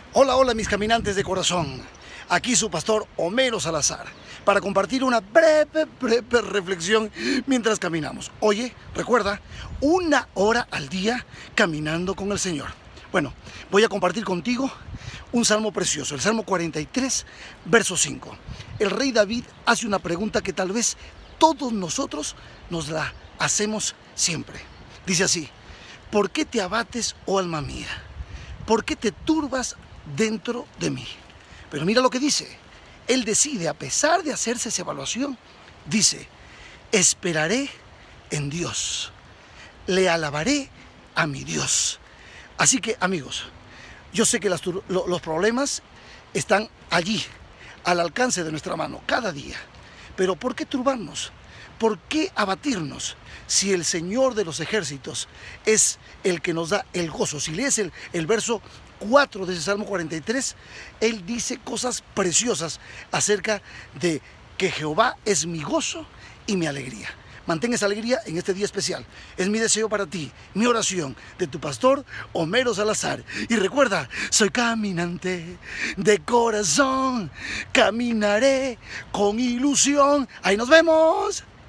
Hola, hola mis caminantes de corazón. Aquí su pastor Homero Salazar para compartir una breve reflexión mientras caminamos. Oye, recuerda, 1 hora al día caminando con el Señor. Bueno, voy a compartir contigo un salmo precioso, el Salmo 43, verso 5. El rey David hace una pregunta que tal vez todos nosotros nos la hacemos siempre. Dice así: ¿por qué te abates, oh alma mía? ¿Por qué te turbas dentro de mí? Pero mira lo que dice. Él decide, a pesar de hacerse esa evaluación, dice: esperaré en Dios, le alabaré a mi Dios. Así que, amigos, yo sé que los problemas están allí, al alcance de nuestra mano, cada día. Pero ¿por qué turbarnos? ¿Por qué abatirnos? Si el Señor de los ejércitos es el que nos da el gozo. Si lees el verso 4 de ese Salmo 43, Él dice cosas preciosas acerca de que Jehová es mi gozo y mi alegría. Mantén esa alegría en este día especial. Es mi deseo para ti, mi oración de tu pastor Homero Salazar. Y recuerda, soy caminante de corazón, caminaré con ilusión. Ahí nos vemos.